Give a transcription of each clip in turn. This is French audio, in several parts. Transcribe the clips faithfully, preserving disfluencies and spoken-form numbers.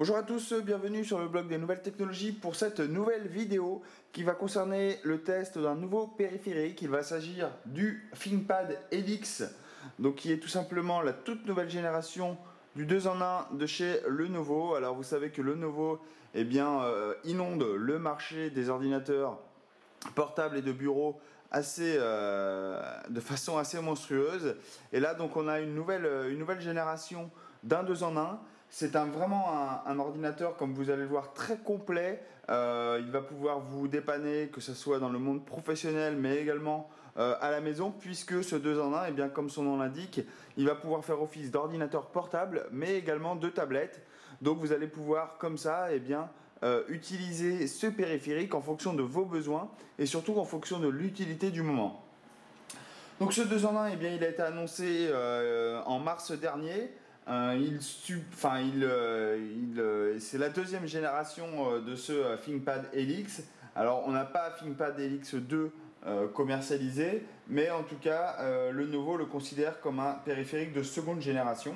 Bonjour à tous, bienvenue sur le blog des nouvelles technologies pour cette nouvelle vidéo qui va concerner le test d'un nouveau périphérique. Il va s'agir du ThinkPad Helix, donc qui est tout simplement la toute nouvelle génération du deux en un de chez Lenovo. Alors vous savez que Lenovo eh bien, euh, inonde le marché des ordinateurs portables et de bureau assez, euh, de façon assez monstrueuse. Et là donc on a une nouvelle, une nouvelle génération d'un deux en un. C'est un, vraiment un, un ordinateur, comme vous allez le voir, très complet. Euh, il va pouvoir vous dépanner, que ce soit dans le monde professionnel, mais également euh, à la maison, puisque ce deux en un, eh bien, comme son nom l'indique, il va pouvoir faire office d'ordinateur portable, mais également de tablette. Donc vous allez pouvoir, comme ça, eh bien, euh, utiliser ce périphérique en fonction de vos besoins et surtout en fonction de l'utilité du moment. Donc ce deux en un, eh bien, il a été annoncé euh, en mars dernier. Euh, il, enfin, il, euh, il, euh, c'est la deuxième génération euh, de ce euh, ThinkPad Helix. Alors on n'a pas ThinkPad Helix deux euh, commercialisé, mais en tout cas euh, Lenovo le considère comme un périphérique de seconde génération.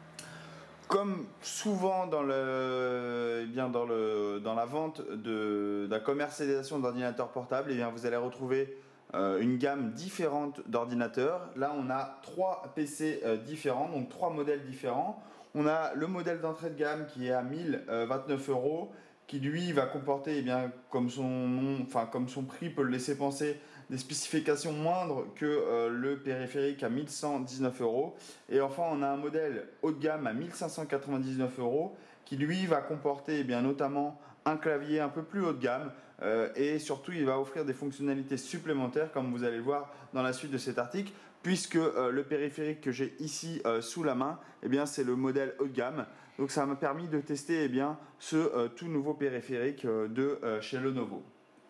Comme souvent dans, le, eh bien dans, le, dans la vente de, de la commercialisation d'ordinateurs portables, eh bien vous allez retrouver euh, une gamme différente d'ordinateurs. Là, on a trois P C euh, différents, donc trois modèles différents. On a le modèle d'entrée de gamme qui est à mille vingt-neuf euros, qui lui va comporter, eh bien, comme son nom, enfin comme son prix peut le laisser penser, des spécifications moindres que euh, le périphérique à mille cent dix-neuf euros. Et enfin, on a un modèle haut de gamme à mille cinq cent quatre-vingt-dix-neuf euros, qui lui va comporter eh bien, notamment un clavier un peu plus haut de gamme euh, et surtout il va offrir des fonctionnalités supplémentaires, comme vous allez le voir dans la suite de cet article, puisque euh, le périphérique que j'ai ici euh, sous la main, eh bien, c'est le modèle haut de gamme. Donc ça m'a permis de tester eh bien, ce euh, tout nouveau périphérique euh, de euh, chez Lenovo.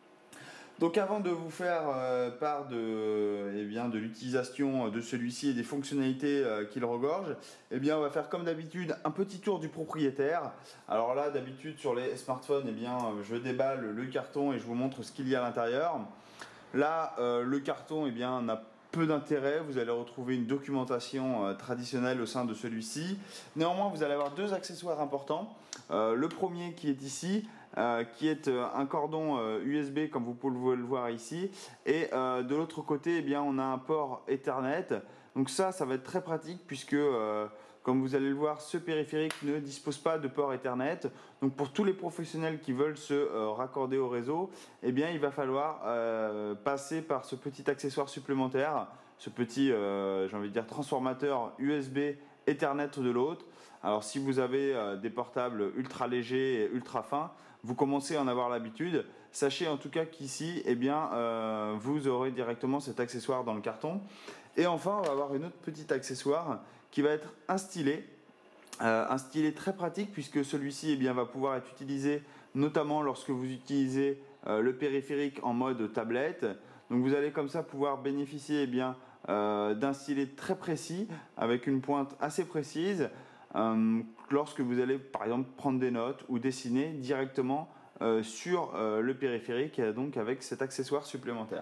Donc avant de vous faire euh, part de, eh bien, de l'utilisation de celui-ci et des fonctionnalités euh, qu'il regorge, eh bien, on va faire comme d'habitude un petit tour du propriétaire. Alors là, d'habitude sur les smartphones, eh bien, je déballe le carton et je vous montre ce qu'il y a à l'intérieur. Là, euh, le carton eh bien, n'a peu d'intérêt. Vous allez retrouver une documentation euh, traditionnelle au sein de celui-ci. Néanmoins, vous allez avoir deux accessoires importants. Euh, le premier qui est ici, euh, qui est euh, un cordon euh, U S B comme vous pouvez le voir ici. Et euh, de l'autre côté, eh bien, on a un port Ethernet. Donc ça, ça va être très pratique puisque... Euh, Comme vous allez le voir, ce périphérique ne dispose pas de port Ethernet. Donc pour tous les professionnels qui veulent se euh, raccorder au réseau, eh bien, il va falloir euh, passer par ce petit accessoire supplémentaire, ce petit euh, j'ai envie de dire, transformateur U S B Ethernet de l'autre. Alors si vous avez euh, des portables ultra légers et ultra fins, vous commencez à en avoir l'habitude. Sachez en tout cas qu'ici, eh bien, euh, vous aurez directement cet accessoire dans le carton. Et enfin, on va avoir une autre petite accessoire qui va être un stylet. Euh, un stylet très pratique puisque celui-ci eh bien, va pouvoir être utilisé notamment lorsque vous utilisez euh, le périphérique en mode tablette. Donc vous allez comme ça pouvoir bénéficier eh bien, euh, d'un stylet très précis avec une pointe assez précise euh, lorsque vous allez par exemple prendre des notes ou dessiner directement euh, sur euh, le périphérique, donc avec cet accessoire supplémentaire.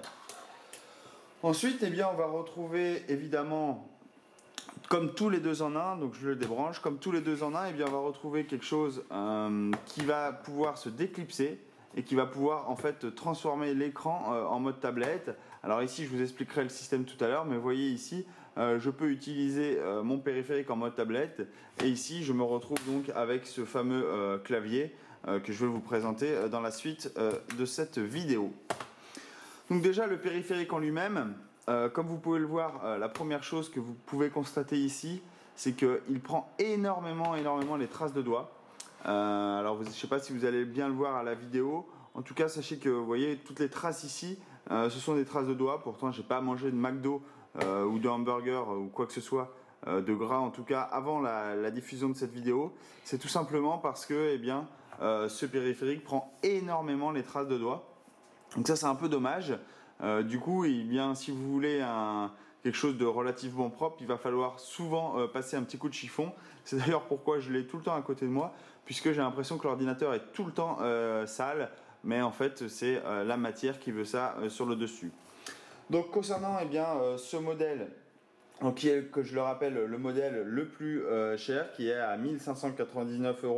Ensuite, eh bien, on va retrouver évidemment, comme tous les deux en un, donc je le débranche, comme tous les deux en un, eh bien, on va retrouver quelque chose euh, qui va pouvoir se déclipser et qui va pouvoir en fait transformer l'écran euh, en mode tablette. Alors ici, je vous expliquerai le système tout à l'heure, mais vous voyez ici, euh, je peux utiliser euh, mon périphérique en mode tablette et ici, je me retrouve donc avec ce fameux euh, clavier euh, que je vais vous présenter euh, dans la suite euh, de cette vidéo. Donc déjà, le périphérique en lui-même, euh, comme vous pouvez le voir, euh, la première chose que vous pouvez constater ici, c'est qu'il prend énormément, énormément les traces de doigts. Euh, alors, vous, je ne sais pas si vous allez bien le voir à la vidéo. En tout cas, sachez que vous voyez toutes les traces ici, euh, ce sont des traces de doigts. Pourtant, je n'ai pas mangé de McDo euh, ou de hamburger ou quoi que ce soit euh, de gras, en tout cas avant la, la diffusion de cette vidéo. C'est tout simplement parce que, eh bien, euh, ce périphérique prend énormément les traces de doigts. Donc ça, c'est un peu dommage. Euh, du coup, eh bien, si vous voulez un, quelque chose de relativement propre, il va falloir souvent euh, passer un petit coup de chiffon. C'est d'ailleurs pourquoi je l'ai tout le temps à côté de moi, puisque j'ai l'impression que l'ordinateur est tout le temps euh, sale, mais en fait, c'est euh, la matière qui veut ça euh, sur le dessus. Donc concernant eh bien, euh, ce modèle, donc, qui est, que je le rappelle, le modèle le plus euh, cher, qui est à mille cinq cent quatre-vingt-dix-neuf euros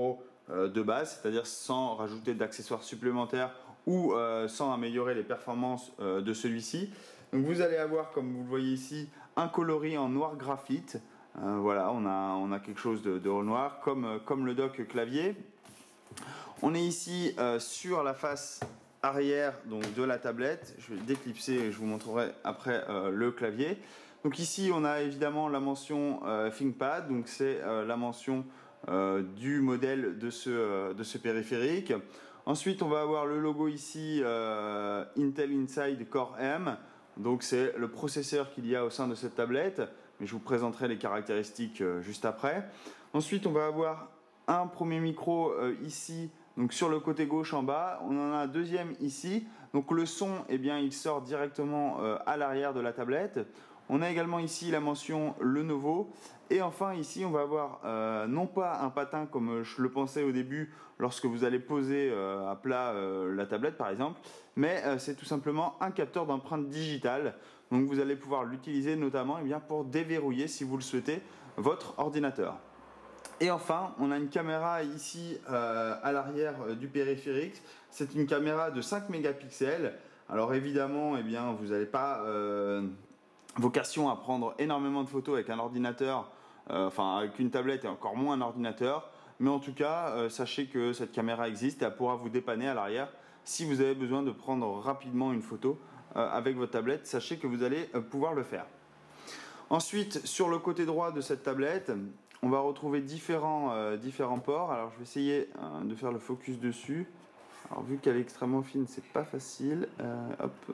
euh, de base, c'est-à-dire sans rajouter d'accessoires supplémentaires ou euh, sans améliorer les performances euh, de celui-ci. Donc vous allez avoir, comme vous le voyez ici, un coloris en noir graphite. Euh, voilà, on a, on a quelque chose de, de noir, comme, comme le dock clavier. On est ici euh, sur la face arrière donc, de la tablette. Je vais déclipser et je vous montrerai après euh, le clavier. Donc ici, on a évidemment la mention euh, ThinkPad, donc c'est euh, la mention euh, du modèle de ce, euh, de ce périphérique. Ensuite, on va avoir le logo ici euh, Intel Inside Core M. Donc c'est le processeur qu'il y a au sein de cette tablette. Mais je vous présenterai les caractéristiques euh, juste après. Ensuite, on va avoir un premier micro euh, ici, donc sur le côté gauche en bas. On en a un deuxième ici. Donc le son, eh bien, il sort directement euh, à l'arrière de la tablette. On a également ici la mention Lenovo. Et enfin ici on va avoir euh, non pas un patin comme je le pensais au début lorsque vous allez poser euh, à plat euh, la tablette par exemple, mais euh, c'est tout simplement un capteur d'empreinte digitale. Donc vous allez pouvoir l'utiliser notamment eh bien, pour déverrouiller si vous le souhaitez votre ordinateur. Et enfin, on a une caméra ici euh, à l'arrière euh, du périphérique. C'est une caméra de cinq mégapixels. Alors évidemment, eh bien, vous n'avez pas euh, vocation à prendre énormément de photos avec un ordinateur, euh, enfin avec une tablette et encore moins un ordinateur. Mais en tout cas, euh, sachez que cette caméra existe et elle pourra vous dépanner à l'arrière si vous avez besoin de prendre rapidement une photo euh, avec votre tablette. Sachez que vous allez euh, pouvoir le faire. Ensuite, sur le côté droit de cette tablette, on va retrouver différents, euh, différents ports. Alors, je vais essayer euh, de faire le focus dessus. Alors, vu qu'elle est extrêmement fine, c'est pas facile. Euh, hop.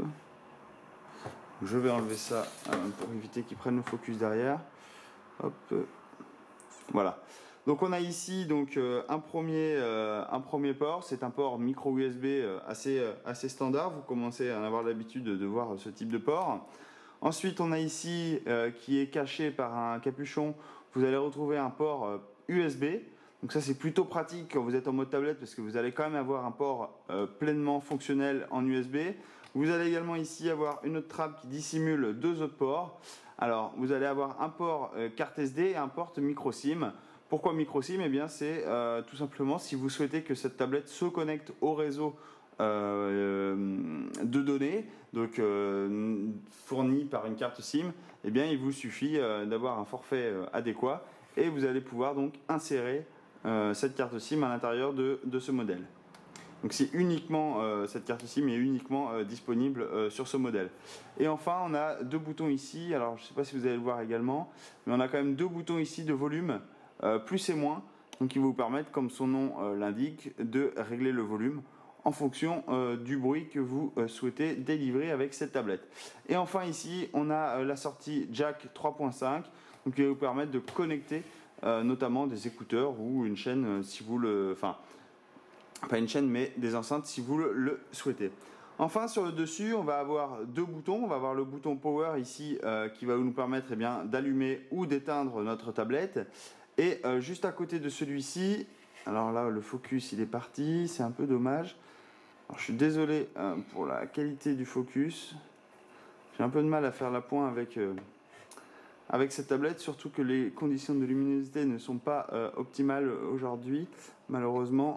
Je vais enlever ça euh, pour éviter qu'il prenne le focus derrière. Hop. Voilà. Donc, on a ici donc euh, un premier, euh, un premier port. C'est un port micro U S B euh, assez, euh, assez standard. Vous commencez à en avoir l'habitude de voir ce type de port. Ensuite, on a ici, euh, qui est caché par un capuchon, vous allez retrouver un port euh, U S B. Donc ça, c'est plutôt pratique quand vous êtes en mode tablette parce que vous allez quand même avoir un port euh, pleinement fonctionnel en U S B. Vous allez également ici avoir une autre trappe qui dissimule deux autres ports. Alors, vous allez avoir un port euh, carte S D et un port micro SIM. Pourquoi micro SIM? Eh bien, c'est euh, tout simplement si vous souhaitez que cette tablette se connecte au réseau Euh, de données donc euh, fournies par une carte SIM, eh bien il vous suffit euh, d'avoir un forfait euh, adéquat et vous allez pouvoir donc insérer euh, cette carte SIM à l'intérieur de, de ce modèle. Donc c'est uniquement euh, cette carte SIM est uniquement euh, disponible euh, sur ce modèle. Et enfin on a deux boutons ici. Alors je ne sais pas si vous allez le voir également, mais on a quand même deux boutons ici de volume euh, plus et moins, donc qui vous permettent, comme son nom euh, l'indique, de régler le volume en fonction euh, du bruit que vous euh, souhaitez délivrer avec cette tablette. Et enfin ici, on a euh, la sortie jack trois point cinq, donc qui va vous permettre de connecter euh, notamment des écouteurs ou une chaîne euh, si vous le... Enfin, pas une chaîne, mais des enceintes si vous le, le souhaitez. Enfin, sur le dessus, on va avoir deux boutons. On va avoir le bouton Power ici euh, qui va nous permettre eh bien, d'allumer ou d'éteindre notre tablette. Et euh, juste à côté de celui-ci, alors là, le focus, il est parti, c'est un peu dommage. Alors, je suis désolé euh, pour la qualité du focus. J'ai un peu de mal à faire la pointe avec, euh, avec cette tablette, surtout que les conditions de luminosité ne sont pas euh, optimales aujourd'hui, malheureusement.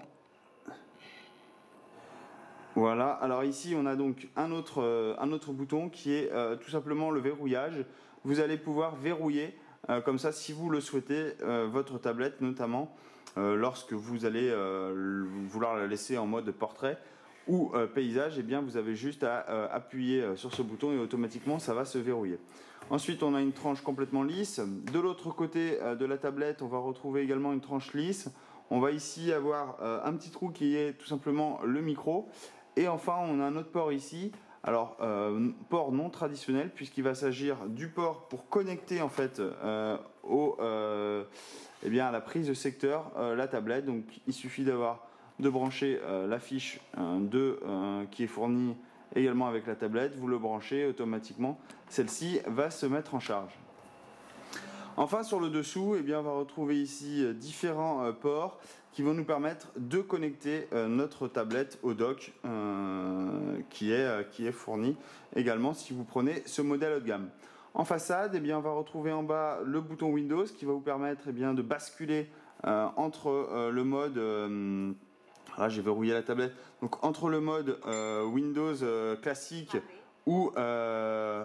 Voilà, alors ici on a donc un autre, euh, un autre bouton qui est euh, tout simplement le verrouillage. Vous allez pouvoir verrouiller, euh, comme ça si vous le souhaitez, euh, votre tablette notamment, euh, lorsque vous allez euh, vouloir la laisser en mode portrait ou euh, paysage, et eh bien vous avez juste à euh, appuyer sur ce bouton et automatiquement ça va se verrouiller. Ensuite on a une tranche complètement lisse. De l'autre côté euh, de la tablette on va retrouver également une tranche lisse. On va ici avoir euh, un petit trou qui est tout simplement le micro. Et enfin on a un autre port ici. Alors euh, port non traditionnel puisqu'il va s'agir du port pour connecter en fait euh, au, euh, eh bien, à la prise de secteur euh, la tablette. Donc il suffit d'avoir de brancher euh, la fiche euh, de, euh, qui est fournie également avec la tablette, vous le branchez automatiquement, celle-ci va se mettre en charge. Enfin sur le dessous, eh bien, on va retrouver ici euh, différents euh, ports qui vont nous permettre de connecter euh, notre tablette au dock euh, qui, est, euh, qui est fourni également si vous prenez ce modèle haut de gamme. En façade, eh bien, on va retrouver en bas le bouton Windows qui va vous permettre eh bien, de basculer euh, entre euh, le mode... Euh, là, j'ai verrouillé la tablette. Donc, entre le mode euh, Windows euh, classique ou... Euh,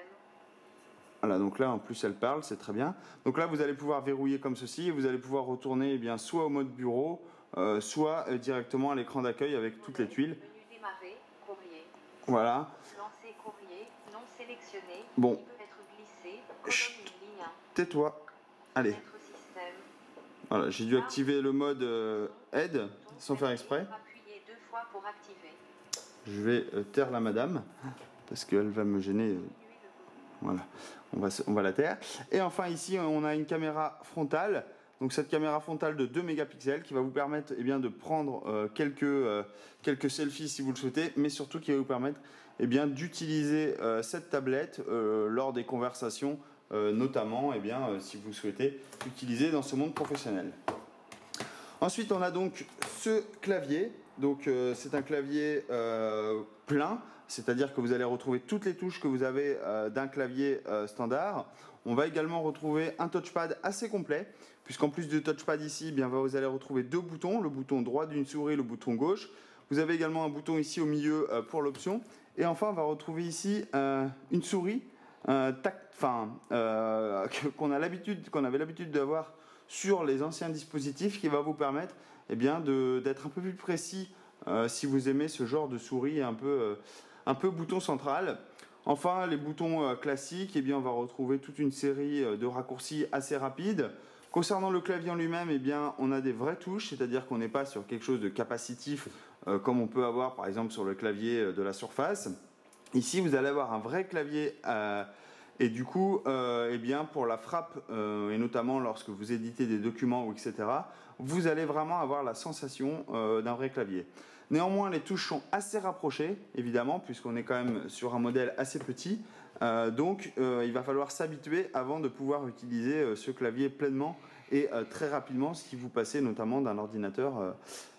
voilà, donc là, en plus, elle parle, c'est très bien. Donc là, vous allez pouvoir verrouiller comme ceci et vous allez pouvoir retourner eh bien, soit au mode bureau, euh, soit euh, directement à l'écran d'accueil avec toutes les tuiles. Démarrer, courrier. Voilà. Lancer courrier, non sélectionné. Bon. Qui peut être glissé, colonne une ligne. Tais-toi. Allez. Mettre système. Voilà, j'ai dû activer le mode euh, aide sans faire exprès. Appuyer deux fois pour activer. Je vais euh, taire la madame parce qu'elle va me gêner. Euh, voilà, on va, on va la taire. Et enfin ici, on a une caméra frontale. Donc cette caméra frontale de deux mégapixels qui va vous permettre eh bien, de prendre euh, quelques, euh, quelques selfies si vous le souhaitez, mais surtout qui va vous permettre eh bien, d'utiliser euh, cette tablette euh, lors des conversations, euh, notamment eh bien, euh, si vous souhaitez l'utiliser dans ce monde professionnel. Ensuite, on a donc ce clavier. Donc euh, c'est un clavier euh, plein, c'est-à-dire que vous allez retrouver toutes les touches que vous avez euh, d'un clavier euh, standard. On va également retrouver un touchpad assez complet, puisqu'en plus du touchpad ici, eh bien, vous allez retrouver deux boutons, le bouton droit d'une souris, le bouton gauche. Vous avez également un bouton ici au milieu euh, pour l'option. Et enfin, on va retrouver ici euh, une souris euh, tact, enfin, euh, qu'on a l'habitude, qu'on avait l'habitude d'avoir sur les anciens dispositifs, qui va vous permettre eh bien, de, d'être un peu plus précis euh, si vous aimez ce genre de souris un peu, euh, un peu bouton central. Enfin, les boutons euh, classiques, eh bien, on va retrouver toute une série euh, de raccourcis assez rapides. Concernant le clavier en lui-même, eh bien, on a des vraies touches, c'est-à-dire qu'on n'est pas sur quelque chose de capacitif euh, comme on peut avoir par exemple sur le clavier de la Surface. Ici, vous allez avoir un vrai clavier euh, et du coup, euh, eh bien, pour la frappe, euh, et notamment lorsque vous éditez des documents, ou et cetera, vous allez vraiment avoir la sensation euh, d'un vrai clavier. Néanmoins, les touches sont assez rapprochées, évidemment, puisqu'on est quand même sur un modèle assez petit. Euh, donc, euh, il va falloir s'habituer avant de pouvoir utiliser euh, ce clavier pleinement et euh, très rapidement, ce qui vous passez notamment d'un ordinateur, euh,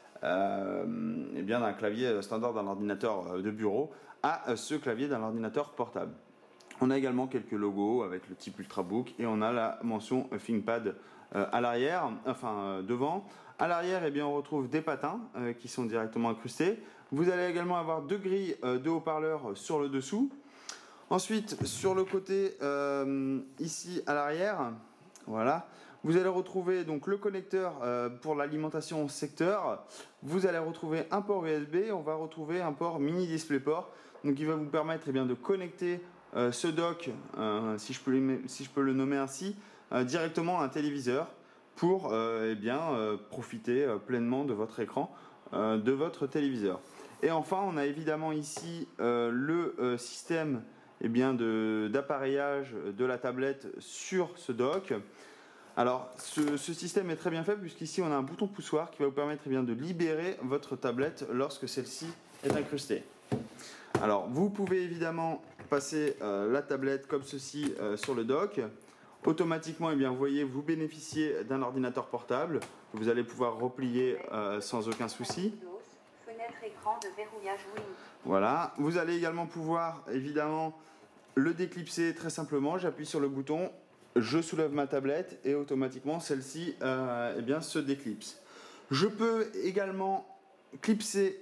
euh, eh bien, d'un clavier standard d'un ordinateur de bureau à euh, ce clavier d'un ordinateur portable. On a également quelques logos avec le type Ultrabook et on a la mention ThinkPad euh, à l'arrière, enfin euh, devant. À l'arrière, eh bien, on retrouve des patins euh, qui sont directement incrustés. Vous allez également avoir deux grilles euh, de haut-parleurs sur le dessous. Ensuite, sur le côté, euh, ici à l'arrière, voilà, vous allez retrouver donc le connecteur euh, pour l'alimentation secteur. Vous allez retrouver un port U S B. On va retrouver un port mini DisplayPort, donc qui va vous permettre eh bien, de connecter Euh, ce dock, euh, si, je peux le, si je peux le nommer ainsi, euh, directement à un téléviseur pour euh, eh bien, euh, profiter euh, pleinement de votre écran, euh, de votre téléviseur. Et enfin, on a évidemment ici euh, le euh, système eh bien, de, d'appareillage de la tablette sur ce dock. Alors, ce, ce système est très bien fait puisqu'ici on a un bouton poussoir qui va vous permettre eh bien, de libérer votre tablette lorsque celle-ci est incrustée. Alors, vous pouvez évidemment passer euh, la tablette comme ceci euh, sur le dock. Automatiquement, eh bien, vous voyez, vous bénéficiez d'un ordinateur portable que vous allez pouvoir replier euh, sans aucun souci. Fenêtre écran de verrouillage Win. Voilà. Vous allez également pouvoir, évidemment, le déclipser très simplement. J'appuie sur le bouton, je soulève ma tablette et automatiquement, celle-ci euh, eh bien, se déclipse. Je peux également clipser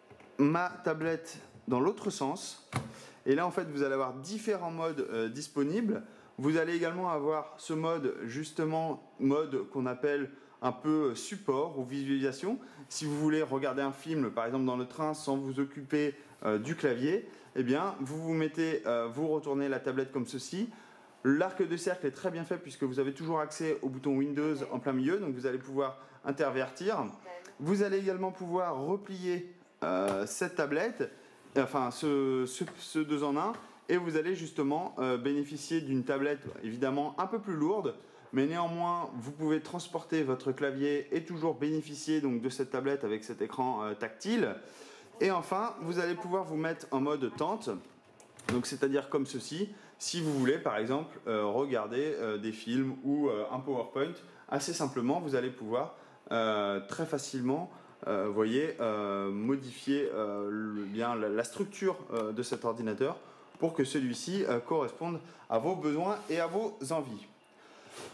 ma tablette dans l'autre sens. Et là, en fait, vous allez avoir différents modes euh, disponibles. Vous allez également avoir ce mode, justement, mode qu'on appelle un peu support ou visualisation. Si vous voulez regarder un film, par exemple dans le train, sans vous occuper euh, du clavier, eh bien, vous vous mettez, euh, vous retournez la tablette comme ceci. L'arc de cercle est très bien fait puisque vous avez toujours accès au bouton Windows en plein milieu, donc vous allez pouvoir intervertir. Vous allez également pouvoir replier euh, cette tablette, enfin ce, ce, ce deux en un, et vous allez justement euh, bénéficier d'une tablette évidemment un peu plus lourde, mais néanmoins vous pouvez transporter votre clavier et toujours bénéficier donc de cette tablette avec cet écran euh, tactile. Et enfin, vous allez pouvoir vous mettre en mode tente, donc c'est-à-dire comme ceci, si vous voulez par exemple euh, regarder euh, des films ou euh, un PowerPoint, assez simplement vous allez pouvoir euh, très facilement Euh, vous voyez, euh, modifier euh, le, bien, la, la structure euh, de cet ordinateur pour que celui-ci euh, corresponde à vos besoins et à vos envies.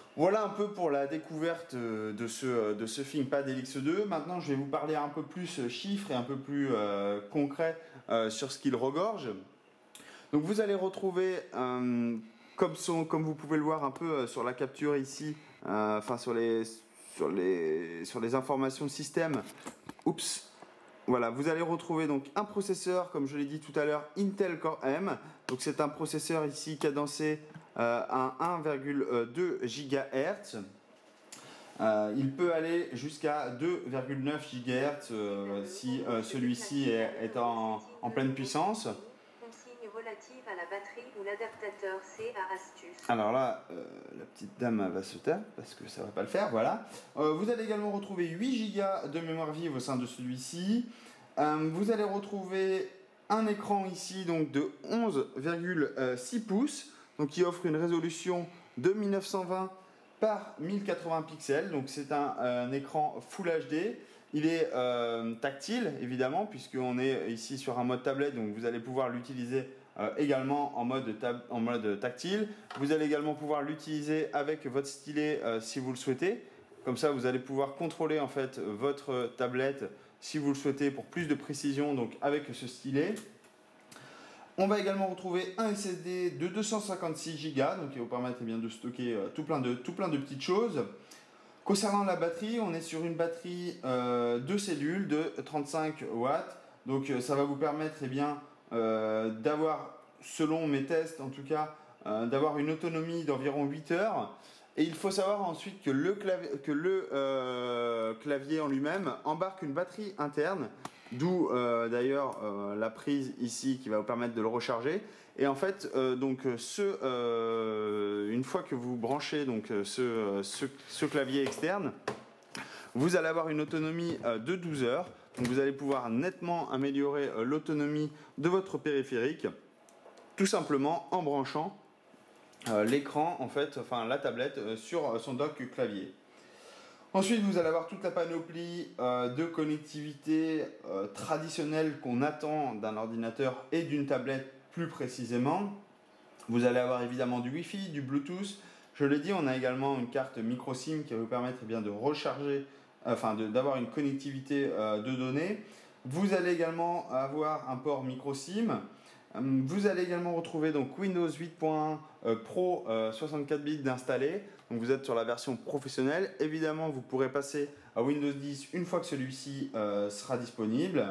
Voilà un peu pour la découverte de ce, de ce ThinkPad Helix deux. Maintenant, je vais vous parler un peu plus chiffres et un peu plus euh, concret euh, sur ce qu'il regorge. Donc vous allez retrouver, euh, comme, son, comme vous pouvez le voir un peu sur la capture ici, euh, enfin sur les, sur, les, sur les informations de système, oups, voilà, vous allez retrouver donc un processeur, comme je l'ai dit tout à l'heure, Intel Core M. Donc c'est un processeur ici cadencé euh, à un virgule deux gigahertz. Euh, il peut aller jusqu'à deux virgule neuf gigahertz euh, si euh, celui-ci est, est en, en pleine puissance. Consigne relative à la batterie ou l'adaptateur C à astuce. Alors là, euh, la petite dame va se taire parce que ça ne va pas le faire, voilà. Euh, vous allez également retrouver huit gigas de mémoire vive au sein de celui-ci. Euh, vous allez retrouver un écran ici donc de onze virgule six pouces, donc qui offre une résolution de mille neuf cent vingt par mille quatre-vingts pixels, donc c'est un, un écran Full H D. Il est euh, tactile évidemment puisqu'on est ici sur un mode tablette, donc vous allez pouvoir l'utiliser Euh, également en mode, tab en mode tactile. Vous allez également pouvoir l'utiliser avec votre stylet euh, si vous le souhaitez. Comme ça, vous allez pouvoir contrôler en fait votre tablette si vous le souhaitez pour plus de précision, donc avec ce stylet. On va également retrouver un S S D de deux cent cinquante-six gigas, donc qui va vous permettre eh bien, de stocker euh, tout, plein de, tout plein de petites choses. Concernant la batterie, on est sur une batterie euh, de cellules de trente-cinq watts. Donc ça va vous permettre eh bien, euh, d'avoir, selon mes tests en tout cas, euh, d'avoir une autonomie d'environ huit heures. Et il faut savoir ensuite que le clavier, que le, euh, clavier en lui-même embarque une batterie interne, d'où euh, d'ailleurs euh, la prise ici qui va vous permettre de le recharger. Et en fait, euh, donc, ce, euh, une fois que vous branchez donc, ce, ce, ce clavier externe, vous allez avoir une autonomie euh, de douze heures. Donc vous allez pouvoir nettement améliorer euh, l'autonomie de votre périphérique, tout simplement en branchant euh, l'écran, en fait, enfin la tablette, euh, sur son dock clavier. Ensuite, vous allez avoir toute la panoplie euh, de connectivité euh, traditionnelle qu'on attend d'un ordinateur et d'une tablette plus précisément. Vous allez avoir évidemment du Wi-Fi, du Bluetooth. Je l'ai dit, on a également une carte micro SIM qui va vous permettre eh bien, de recharger, enfin d'avoir une connectivité euh, de données. Vous allez également avoir un port micro SIM. Vous allez également retrouver donc Windows huit point un euh, Pro euh, soixante-quatre bits d'installer. Donc vous êtes sur la version professionnelle. Évidemment, vous pourrez passer à Windows dix une fois que celui-ci euh, sera disponible.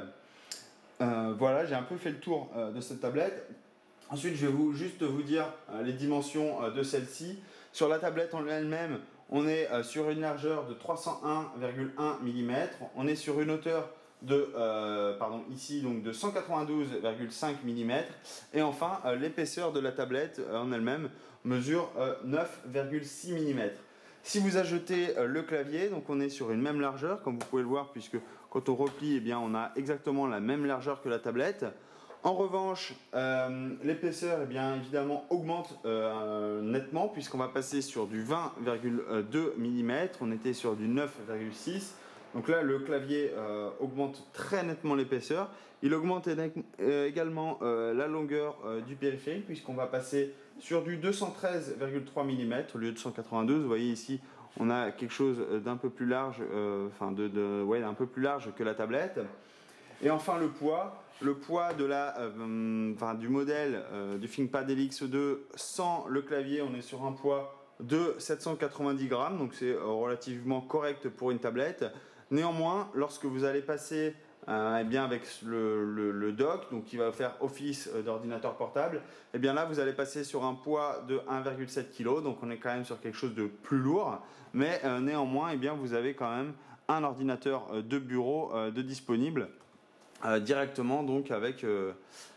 Euh, voilà, j'ai un peu fait le tour euh, de cette tablette. Ensuite, je vais vous, juste vous dire euh, les dimensions euh, de celle-ci. Sur la tablette en elle-même, on est euh, sur une largeur de trois cent un virgule un millimètres. On est sur une hauteur de, euh, pardon, ici donc de cent quatre-vingt-douze virgule cinq millimètres. Et enfin, euh, l'épaisseur de la tablette euh, en elle-même mesure euh, neuf virgule six millimètres. Si vous ajoutez euh, le clavier, donc on est sur une même largeur, comme vous pouvez le voir, puisque quand on replie, eh bien, on a exactement la même largeur que la tablette. En revanche, euh, l'épaisseur eh bien, évidemment augmente euh, nettement puisqu'on va passer sur du vingt virgule deux millimètres, on était sur du neuf virgule six. Donc là, le clavier euh, augmente très nettement l'épaisseur. Il augmente euh, également euh, la longueur euh, du périphérique puisqu'on va passer sur du deux cent treize virgule trois millimètres au lieu de cent quatre-vingt-douze. Vous voyez ici, on a quelque chose d'un peu plus large, euh, enfin de, de, ouais, un peu plus large que la tablette. Et enfin le poids. Le poids de la, euh, enfin, du modèle euh, du ThinkPad Helix deux sans le clavier, on est sur un poids de sept cent quatre-vingt-dix grammes, donc c'est euh, relativement correct pour une tablette. Néanmoins, lorsque vous allez passer euh, eh bien, avec le, le, le dock, donc qui va faire office euh, d'ordinateur portable, eh bien là vous allez passer sur un poids de un virgule sept kilos, donc on est quand même sur quelque chose de plus lourd, mais euh, néanmoins eh bien, vous avez quand même un ordinateur euh, de bureau euh, de disponible. Euh, directement donc avec, euh,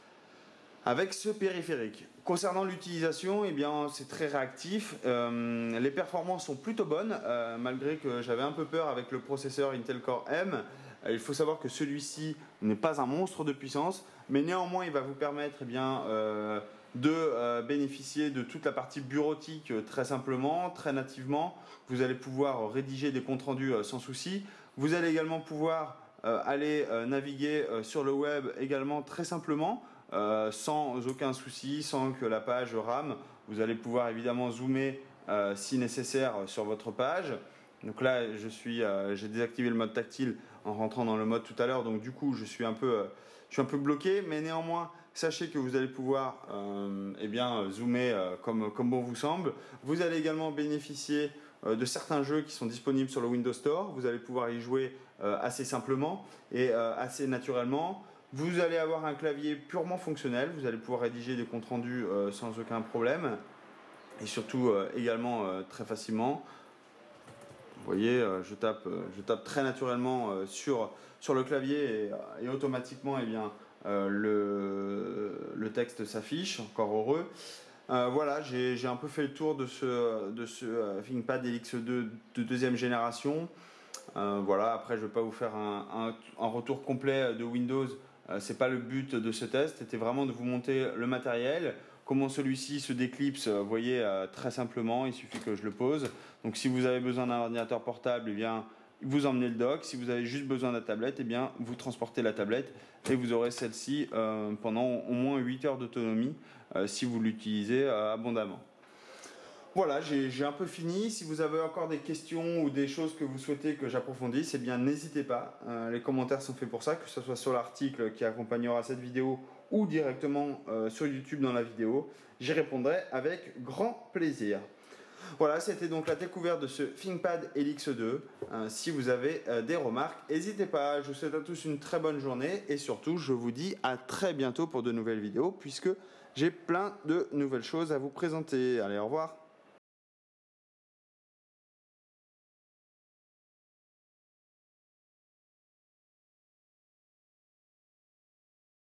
avec ce périphérique. Concernant l'utilisation, eh bien c'est très réactif. Euh, les performances sont plutôt bonnes, euh, malgré que j'avais un peu peur avec le processeur Intel Core M. Euh, il faut savoir que celui-ci n'est pas un monstre de puissance, mais néanmoins il va vous permettre eh bien, euh, de euh, bénéficier de toute la partie bureautique euh, très simplement, très nativement. Vous allez pouvoir rédiger des comptes rendus euh, sans souci. Vous allez également pouvoir Euh, aller euh, naviguer euh, sur le web également très simplement, euh, sans aucun souci, sans que la page rame. Vous allez pouvoir évidemment zoomer euh, si nécessaire sur votre page. Donc là, je suis, euh, j'ai désactivé le mode tactile en rentrant dans le mode tout à l'heure, donc du coup, je suis un peu, euh, je suis un peu bloqué, mais néanmoins, sachez que vous allez pouvoir euh, eh bien, zoomer euh, comme, comme bon vous semble. Vous allez également bénéficier euh, de certains jeux qui sont disponibles sur le Windows Store. Vous allez pouvoir y jouer euh, assez simplement et euh, assez naturellement. Vous allez avoir un clavier purement fonctionnel. Vous allez pouvoir rédiger des comptes rendus euh, sans aucun problème et surtout euh, également euh, très facilement. Vous voyez, euh, je, tape, euh, je tape très naturellement euh, sur, sur le clavier et, et automatiquement, eh bien, euh, le, le texte s'affiche, encore heureux. Euh, voilà, j'ai un peu fait le tour de ce, de ce euh, ThinkPad L X deux de deuxième génération. Euh, voilà, après, je ne vais pas vous faire un, un, un retour complet de Windows. Euh, ce n'est pas le but de ce test, c'était vraiment de vous monter le matériel. Comment celui-ci se déclipse, vous voyez, euh, très simplement, il suffit que je le pose. Donc si vous avez besoin d'un ordinateur portable, eh bien, vous emmenez le dock. Si vous avez juste besoin de la tablette, eh bien, vous transportez la tablette et vous aurez celle-ci euh, pendant au moins huit heures d'autonomie euh, si vous l'utilisez euh, abondamment. Voilà, j'ai un peu fini. Si vous avez encore des questions ou des choses que vous souhaitez que j'approfondisse, eh bien n'hésitez pas. Euh, les commentaires sont faits pour ça, que ce soit sur l'article qui accompagnera cette vidéo ou directement euh, sur YouTube dans la vidéo. J'y répondrai avec grand plaisir. Voilà, c'était donc la découverte de ce ThinkPad L X deux. Euh, si vous avez euh, des remarques, n'hésitez pas. Je vous souhaite à tous une très bonne journée et surtout, je vous dis à très bientôt pour de nouvelles vidéos puisque j'ai plein de nouvelles choses à vous présenter. Allez, au revoir.